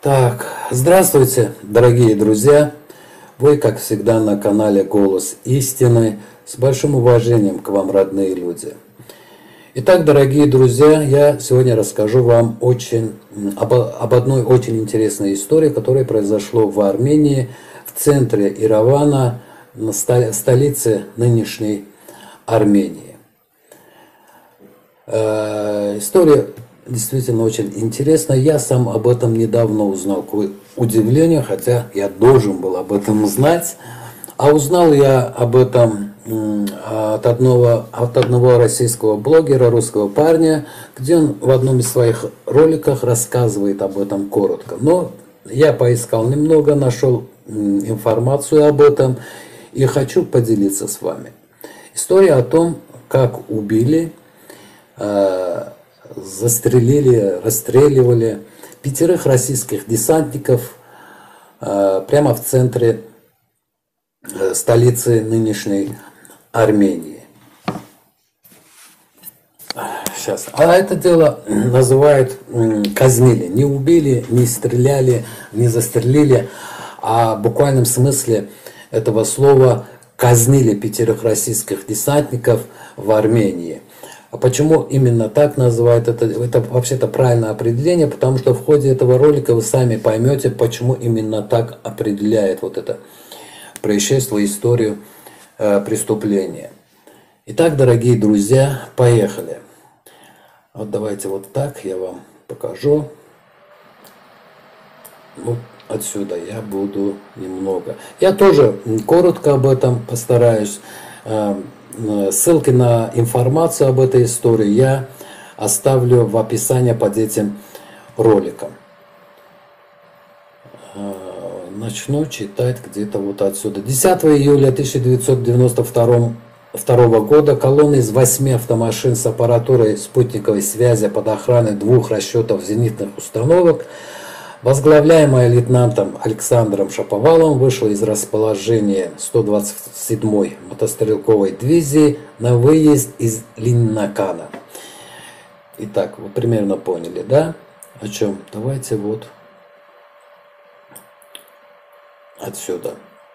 Так, здравствуйте, дорогие друзья! Вы, как всегда, на канале «Голос истины». С большим уважением к вам, родные люди. Итак, дорогие друзья, я сегодня расскажу вам об одной очень интересной истории, которая произошла в Армении, в центре Еревана, на столице нынешней Армении. История действительно очень интересно. Я сам об этом недавно узнал, к удивлению, хотя я должен был об этом знать. А узнал я об этом от одного российского блогера, русского парня, где он в одном из своих роликов рассказывает об этом коротко. Но я поискал немного, нашел информацию об этом и хочу поделиться с вами. История о том, как убили, застрелили, расстреливали 5 российских десантников прямо в центре столицы нынешней Армении. Сейчас. А это дело называют казнили. Не убили, не стреляли, не застрелили, а в буквальном смысле этого слова казнили 5 российских десантников в Армении. А почему именно так называют это вообще-то правильное определение, потому что в ходе этого ролика вы сами поймете, почему именно так определяет вот это происшествие, историю преступления. Итак, дорогие друзья, поехали. Вот давайте вот так я вам покажу. Вот отсюда я буду немного. Я тоже коротко об этом постараюсь. Ссылки на информацию об этой истории я оставлю в описании под этим роликом. Начну читать где-то вот отсюда. 10 июля 1992 года колонна из 8 автомашин с аппаратурой спутниковой связи под охраной 2 расчетов зенитных установок, возглавляемая лейтенантом Александром Шаповаловым, вышла из расположения 127-й мотострелковой дивизии на выезд из Ленинакана. Итак, вы примерно поняли, да, о чем? Давайте вот отсюда.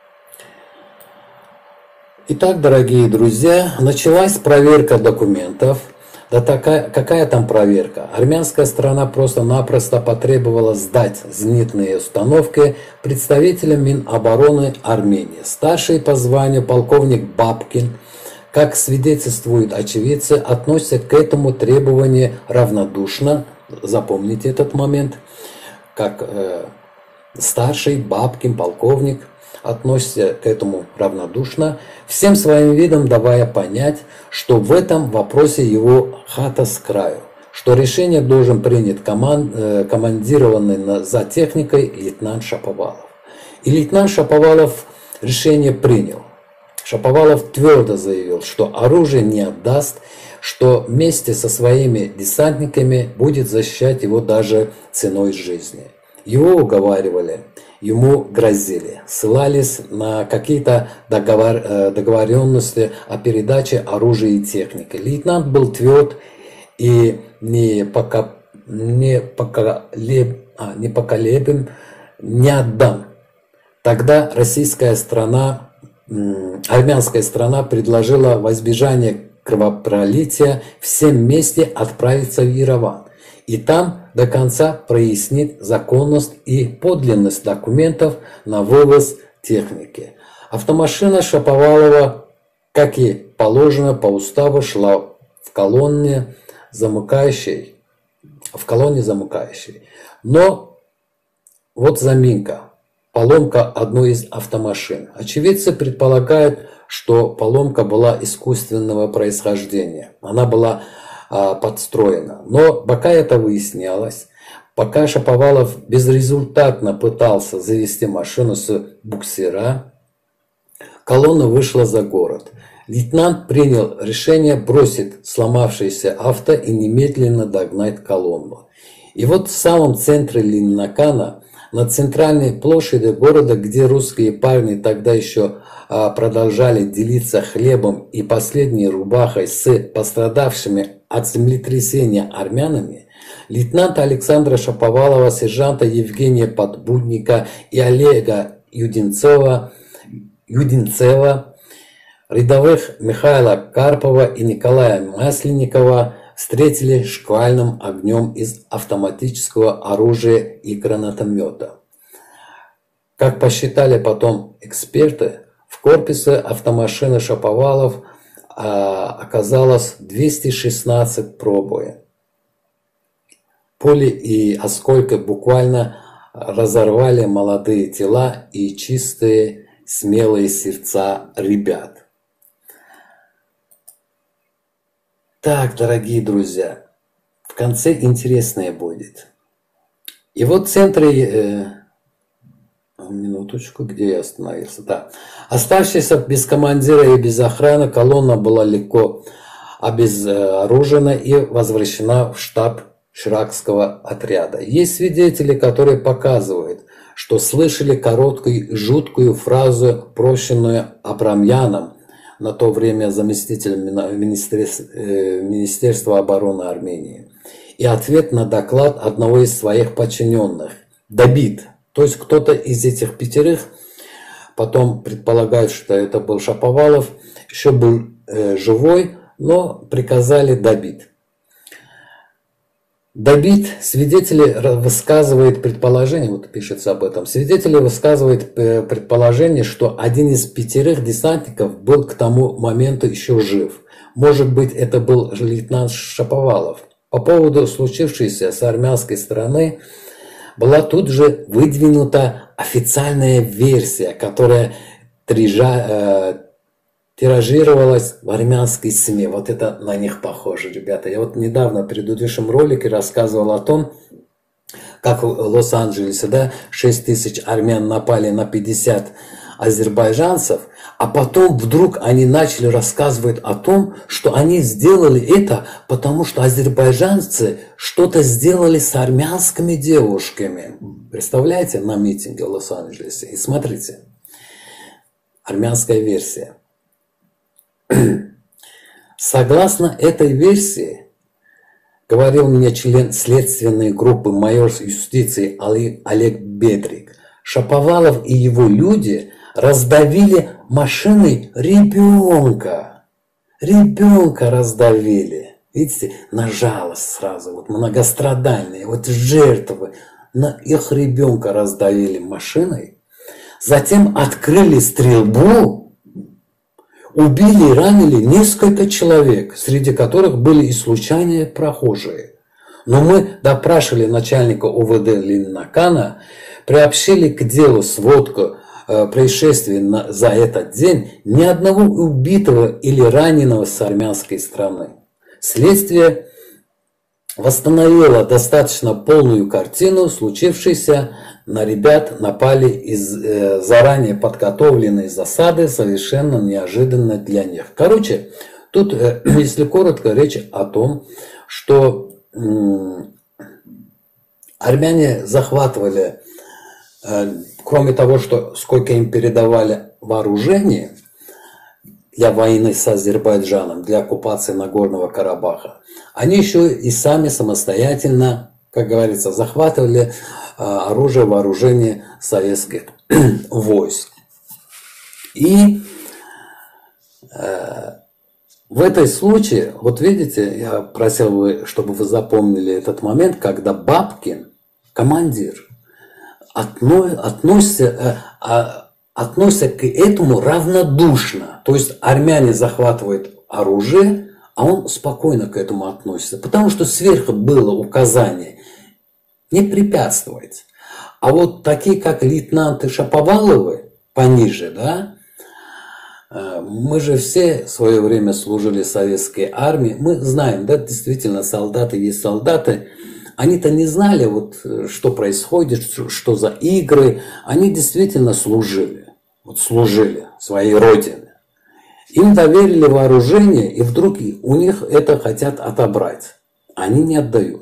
Итак, дорогие друзья, началась проверка документов. Да какая там проверка? Армянская сторона просто-напросто потребовала сдать зенитные установки представителям Минобороны Армении. Старший по званию полковник Бабкин, как свидетельствуют очевидцы, относится к этому требованию равнодушно. Запомните этот момент. Как старший Бабкин, полковник, относится к этому равнодушно, всем своим видом давая понять, что в этом вопросе его хата с краю, что решение должен принять командированный за техникой лейтенант Шаповалов. И лейтенант Шаповалов решение принял. Шаповалов твердо заявил, что оружие не отдаст, что вместе со своими десантниками будет защищать его даже ценой жизни. Его уговаривали, ему грозили, ссылались на какие-то договоренности о передаче оружия и техники. Лейтенант был тверд и непоколебим, не отдам. Тогда армянская страна предложила во избежание кровопролития всем вместе отправиться в Ереван. И там до конца прояснит законность и подлинность документов на вывоз техники. Автомашина Шаповалова, как и положено по уставу, шла в колонне замыкающей. Но вот заминка, поломка одной из автомашин. Очевидцы предполагают, что поломка была искусственного происхождения. Она была подстроена. Но пока это выяснялось, пока Шаповалов безрезультатно пытался завести машину с буксира, колонна вышла за город. Лейтенант принял решение бросить сломавшееся авто и немедленно догнать колонну. И вот в самом центре Ленинакана, на центральной площади города, где русские парни тогда еще продолжали делиться хлебом и последней рубахой с пострадавшими от землетрясения армянами, Лейтенанта Александра Шаповалова, сержанта Евгения Подбудника и Олега Юдинцева, рядовых Михаила Карпова и Николая Масленникова встретили шквальным огнем из автоматического оружия и гранатомета. Как посчитали потом эксперты, в корпусе автомашины Шаповалов оказалось 216 пробоин. Пули и осколки буквально разорвали молодые тела и чистые, смелые сердца ребят. Так, дорогие друзья, в конце интересное будет. И вот в центре... Минуточку, где я остановился? Да. Оставшаяся без командира и без охраны, колонна была легко обезоружена и возвращена в штаб Ширакского отряда. Есть свидетели, которые показывают, что слышали короткую и жуткую фразу, прощенную Абрамяном, на то время заместителем Министерства обороны Армении, и ответ на доклад одного из своих подчиненных – «Добит». То есть кто-то из этих пятерых, потом предполагают, что это был Шаповалов, еще был живой, но приказали добить. Добит, свидетели высказывают предположение, вот пишется об этом, свидетели высказывают предположение, что один из пятерых десантников был к тому моменту еще жив. Может быть, это был лейтенант Шаповалов. По поводу случившейся с армянской стороны была тут же выдвинута официальная версия, которая тиражировалась в армянской СМИ. Вот это на них похоже, ребята. Я вот недавно в предыдущем ролике рассказывал о том, как в Лос-Анджелесе, да, 6 тысяч армян напали на 50 азербайджанцев, а потом вдруг они начали рассказывать о том, что они сделали это, потому что азербайджанцы что-то сделали с армянскими девушками. Представляете, на митинге в Лос-Анджелесе. И смотрите, армянская версия. Согласно этой версии, говорил мне член следственной группы майор юстиции Олег Бедрик, Шаповалов и его люди раздавили машиной ребенка. Ребенка раздавили. Видите, на жалость сразу, вот многострадальные, вот жертвы, на их ребенка раздавили машиной. Затем открыли стрельбу, убили и ранили несколько человек, среди которых были и случайные прохожие. Но мы допрашивали начальника УВД Ленинакана, приобщили к делу сводку происшествий за этот день, ни одного убитого или раненого с армянской стороны. Следствие восстановило достаточно полную картину случившейся. На ребят напали из заранее подготовленной засады, совершенно неожиданно для них. Короче, тут, если коротко, речь о том, что армяне захватывали, кроме того, что сколько им передавали вооружение для войны с Азербайджаном, для оккупации Нагорного Карабаха, они еще и сами самостоятельно, как говорится, захватывали оружие, вооружение советских войск. И в этом случае, вот видите, я просил бы, чтобы вы запомнили этот момент, когда Бабкин, командир, относится к этому равнодушно. То есть армяне захватывают оружие, а он спокойно к этому относится. Потому что сверху было указание не препятствовать. А вот такие, как лейтенанты Шаповаловы, пониже, да, мы же все в свое время служили в советской армии. Мы знаем, да, действительно, солдаты есть солдаты. Они-то не знали, вот, что происходит, что за игры. Они действительно служили. Вот служили своей родине. Им доверили вооружение, и вдруг у них это хотят отобрать. Они не отдают.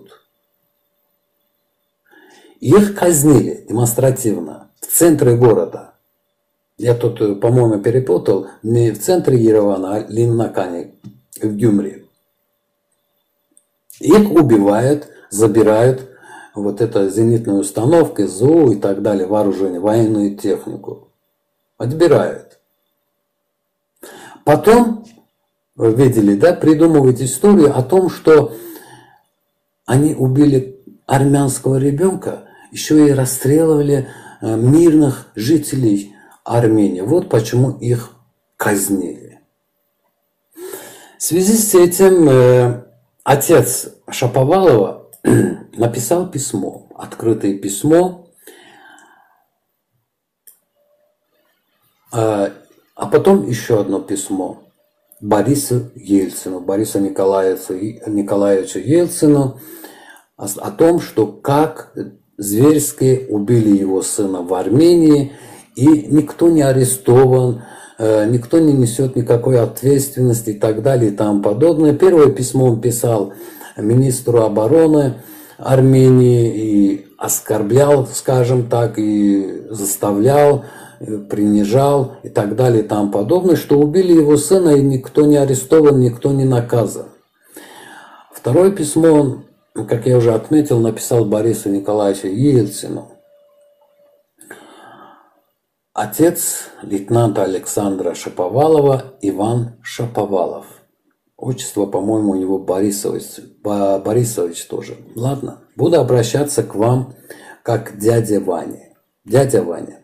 Их казнили демонстративно в центре города. Я тут, по-моему, перепутал. Не в центре Еревана, а Ленинакане, в Гюмри. Их убивают, забирают вот это зенитную установку, ЗУ и так далее, вооружение, военную технику. Отбирают. Потом, вы видели, да, придумывают историю о том, что они убили армянского ребенка, еще и расстреливали мирных жителей Армении. Вот почему их казнили. В связи с этим отец Шаповалова написал письмо, открытое письмо, а потом еще одно письмо Борису Ельцину, Борису Николаевичу Ельцину о том, что как зверски убили его сына в Армении, и никто не арестован, никто не несет никакой ответственности и так далее и тому подобное. Первое письмо он писал министру обороны Армении и оскорблял, скажем так, и заставлял, принижал и так далее и тому подобное, что убили его сына, и никто не арестован, никто не наказан. Второе письмо он, как я уже отметил, написал Борису Николаевичу Ельцину. Отец лейтенанта Александра Шаповалова Иван Шаповалов. Отчество, по-моему, у него Борисович тоже. Ладно, буду обращаться к вам как к дяде Ване. Дядя Ваня,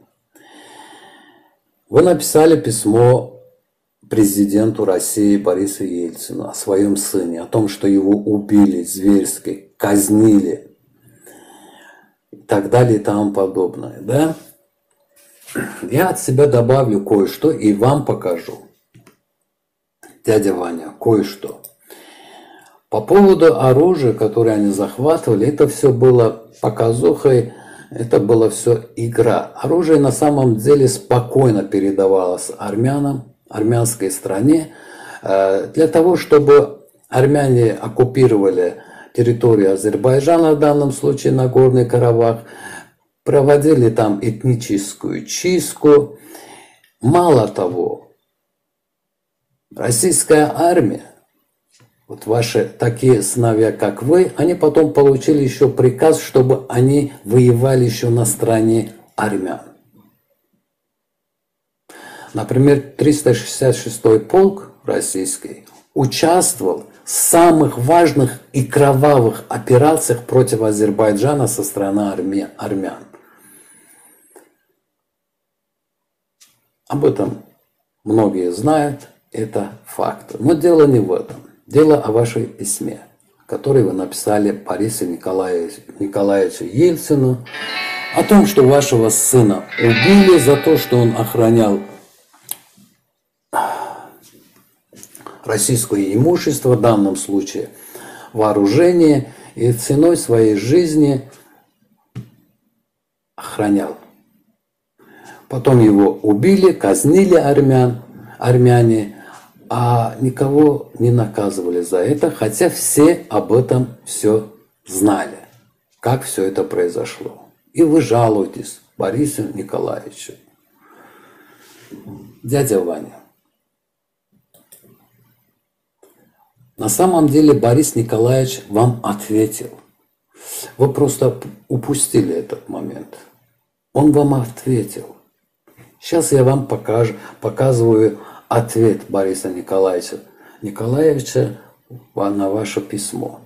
вы написали письмо президенту России Борису Ельцину о своем сыне, о том, что его убили зверски, казнили и так далее и тому подобное, да? Я от себя добавлю кое-что и вам покажу. Дядя Ваня, кое-что. По поводу оружия, которое они захватывали, это все было показухой, это было все игра. Оружие на самом деле спокойно передавалось армянам, армянской стране, для того, чтобы армяне оккупировали территорию Азербайджана, в данном случае Нагорный Карабах, проводили там этническую чистку. Мало того, российская армия, вот ваши такие сыновья, как вы, они потом получили еще приказ, чтобы они воевали еще на стороне армян. Например, 366-й полк российский участвовал в самых важных и кровавых операциях против Азербайджана со стороны армян. Об этом многие знают, это факт. Но дело не в этом. Дело о вашей письме, которое вы написали Борису Николаевичу Ельцину, о том, что вашего сына убили за то, что он охранял российское имущество, в данном случае вооружение, и ценой своей жизни охранял. Потом его убили, казнили армяне, а никого не наказывали за это, хотя все об этом все знали, как все это произошло. И вы жалуетесь Борису Николаевичу. Дядя Ваня, на самом деле Борис Николаевич вам ответил. Вы просто упустили этот момент. Он вам ответил. Сейчас я вам показываю ответ Бориса Николаевича на ваше письмо.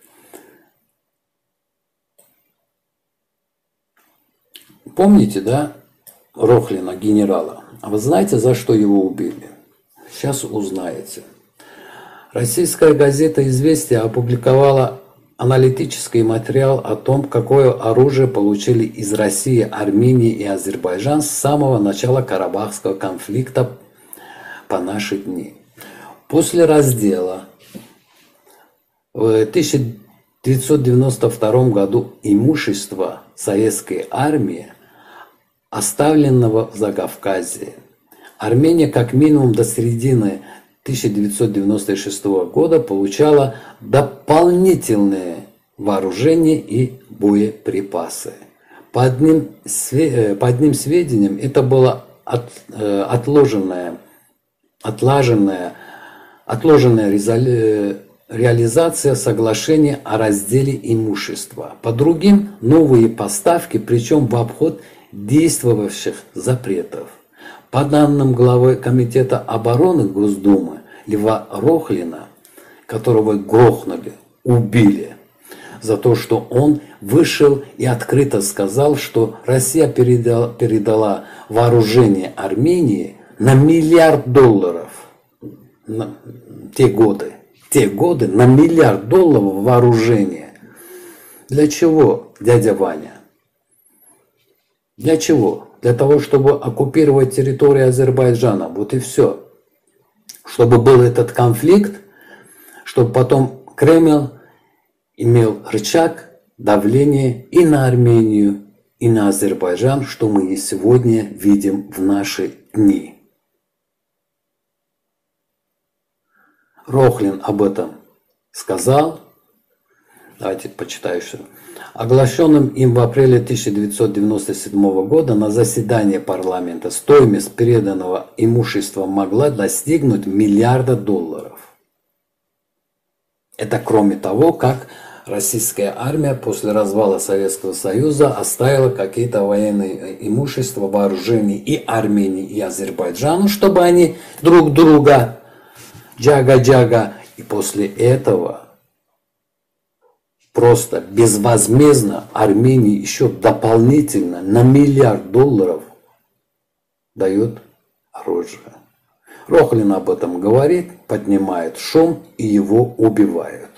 Помните, да, Рохлина, генерала? А вы знаете, за что его убили? Сейчас узнаете. Российская газета «Известия» опубликовала аналитический материал о том, какое оружие получили из России, Армении и Азербайджан с самого начала Карабахского конфликта по наши дни. После раздела в 1992 году имущества советской армии, оставленного в Закавказье, Армения как минимум до середины 1996 года получала дополнительные вооружения и боеприпасы. По одним сведениям, это было отлаженная реализация соглашения о разделе имущества. По другим новые поставки, причем в обход действовавших запретов. По данным главы Комитета обороны Госдумы Льва Рохлина, которого грохнули, убили, за то, что он вышел и открыто сказал, что Россия передала вооружение Армении на $1 миллиард. Те годы на $1 миллиард вооружения. Для чего, дядя Ваня? Для чего? Для того, чтобы оккупировать территорию Азербайджана. Вот и все. Чтобы был этот конфликт, чтобы потом Кремль имел рычаг давления и на Армению, и на Азербайджан, что мы и сегодня видим в наши дни. Рохлин об этом сказал. Давайте почитаю еще. Оглашенным им в апреле 1997 года на заседании парламента стоимость переданного имущества могла достигнуть $1 миллиарда. Это кроме того, как российская армия после развала Советского Союза оставила какие-то военные имущества, вооружения и Армении, и Азербайджану, чтобы они друг друга джага-джага. И после этого просто безвозмездно Армении еще дополнительно на $1 миллиард дает оружие. Рохлин об этом говорит, поднимает шум и его убивают.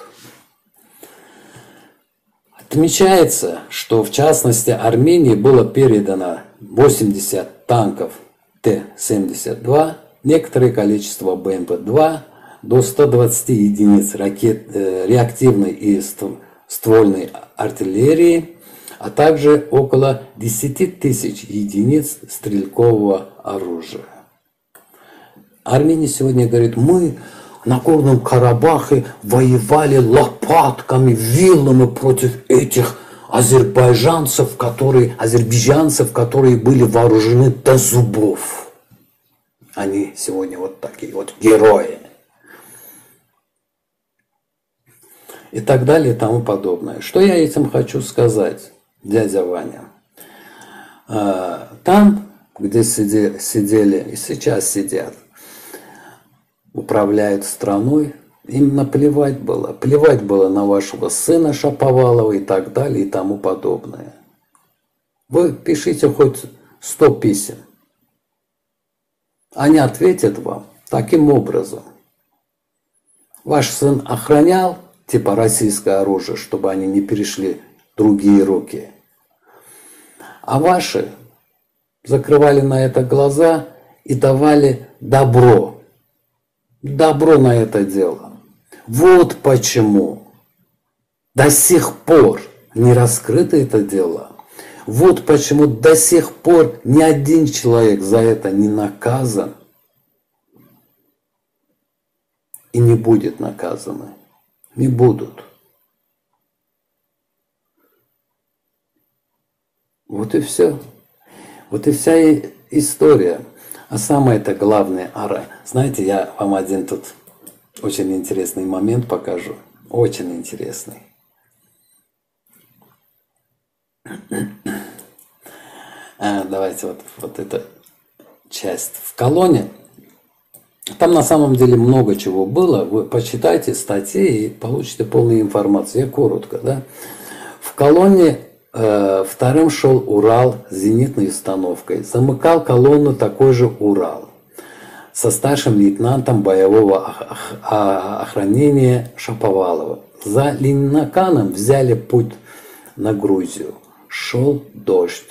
Отмечается, что в частности Армении было передано 80 танков Т-72, некоторое количество БМП-2, до 120 единиц реактивной и ствольной артиллерии, а также около 10 тысяч единиц стрелкового оружия. Армения сегодня говорит, мы на Горном Карабахе воевали лопатками, вилами против этих азербайджанцев, которые были вооружены до зубов. Они сегодня вот такие вот герои. И так далее и тому подобное. Что я этим хочу сказать, дядя Ваня? Там, где сидели и сейчас сидят, управляют страной, им наплевать было. Плевать было на вашего сына Шаповалова и так далее и тому подобное. Вы пишите хоть 100 писем. Они ответят вам таким образом. Ваш сын охранял типа российское оружие, чтобы они не перешли в другие руки. А ваши закрывали на это глаза и давали добро. Добро на это дело. Вот почему до сих пор не раскрыто это дело. Вот почему до сих пор ни один человек за это не наказан и не будет наказаны. Не будут. Вот и все. Вот и вся история. А самое-то главное, знаете, я вам один тут очень интересный момент покажу. Очень интересный. Давайте вот эта часть. В колонне. Там на самом деле много чего было. Вы почитайте статьи и получите полную информацию. Я коротко, да. В колонне вторым шел Урал с зенитной установкой. Замыкал колонну такой же Урал со старшим лейтенантом боевого охранения Шаповалова. За Ленинаканом взяли путь на Грузию. Шел дождь.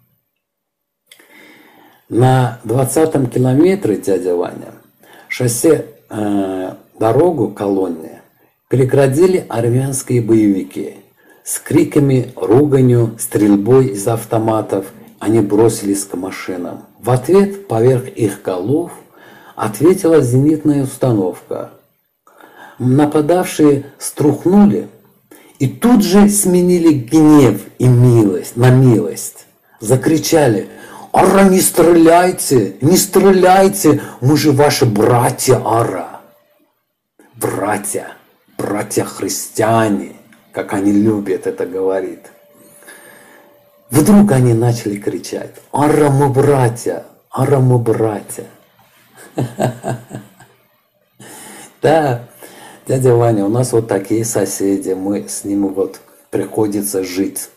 На 20-м километре, дядя Ваня, шоссе дорогу колонне переградили армянские боевики. С криками, руганью, стрельбой из автоматов они бросились к машинам. В ответ поверх их голов ответила зенитная установка. Нападавшие струхнули и тут же сменили гнев и милость на милость. Закричали: «Ара, не стреляйте, не стреляйте, мы же ваши братья, Ара». Братья. братья-христиане, как они любят это говорить. Вдруг они начали кричать: «Ара мы братья! Ара мы братья!» Да, дядя Ваня, у нас вот такие соседи, мы с ними вот приходится жить.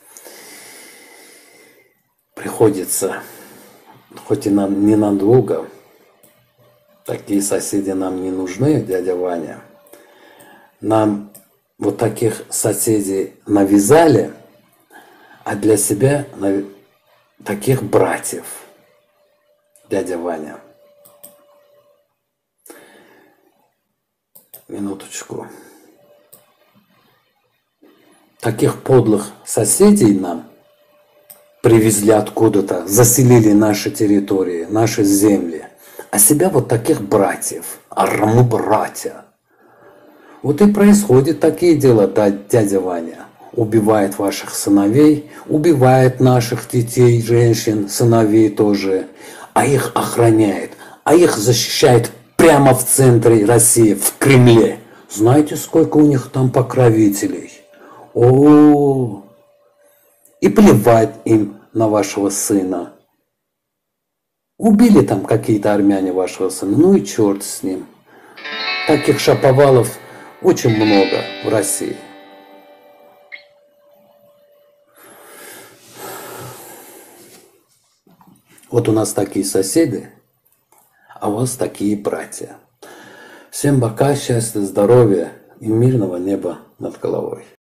Приходится, хоть и ненадолго. Такие соседи нам не нужны, дядя Ваня. Нам вот таких соседей навязали, а для себя таких братьев, дядя Ваня. Минуточку. Таких подлых соседей нам привезли откуда-то, заселили наши территории, наши земли. А себя вот таких братьев, мы братья. Вот и происходят такие дела, да, дядя Ваня. Убивает ваших сыновей, убивает наших детей, женщин, сыновей тоже. А их охраняет, а их защищает прямо в центре России, в Кремле. Знаете, сколько у них там покровителей? О, и плевать им на вашего сына. Убили там какие-то армяне вашего сына, ну и черт с ним. Таких шаповалов очень много в России. Вот у нас такие соседи, а у вас такие братья. Всем пока, счастья, здоровья и мирного неба над головой.